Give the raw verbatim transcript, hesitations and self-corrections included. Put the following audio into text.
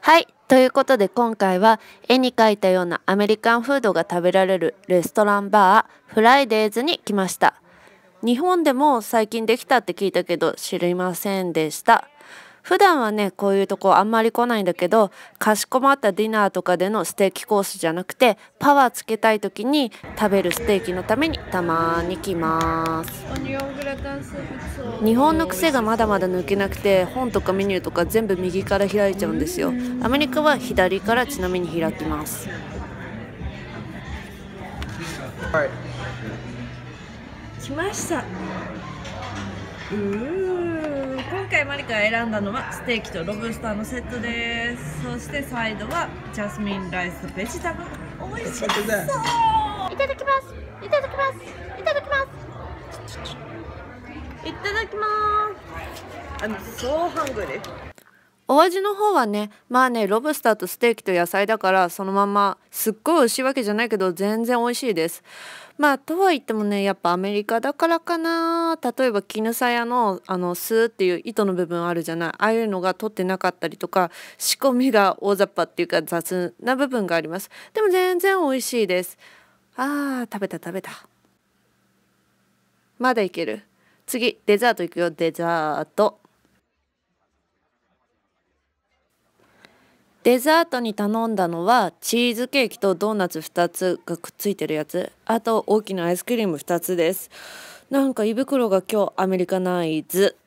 はい。ということで今回は絵に描いたようなアメリカンフードが食べられるレストランバーフライデーズに来ました。日本でも最近できたって聞いたけど知りませんでした。普段はねこういうとこあんまり来ないんだけど、かしこまったディナーとかでのステーキコースじゃなくてパワーつけたい時に食べるステーキのためにたまに来ます。日本の癖がまだまだ抜けなくて、本とかメニューとか全部右から開いちゃうんですよ。アメリカは左からちなみに開きます。 来ました。うー今回マリカが選んだのはステーキとロブスターのセットです。そしてサイドはジャスミンライスとベジタブル。美味しそう。いただきます。いただきます。いただきます。いただきます。I'm so hungry。 お味の方はね、まあね、ロブスターとステーキと野菜だからそのまますっごい美味しいわけじゃないけど全然美味しいです。まあとは言ってもね、やっぱアメリカだからかな。例えば絹さやのあのスーっていう糸の部分あるじゃない、ああいうのが取ってなかったりとか、仕込みが大雑把っていうか雑な部分があります。でも全然美味しいです。あー、食べた食べた。まだいける。次デザートいくよ。デザート。デザートに頼んだのはチーズケーキとドーナツふたつがくっついてるやつ、あと大きなアイスクリームふたつです。なんか胃袋が今日アメリカナイズ。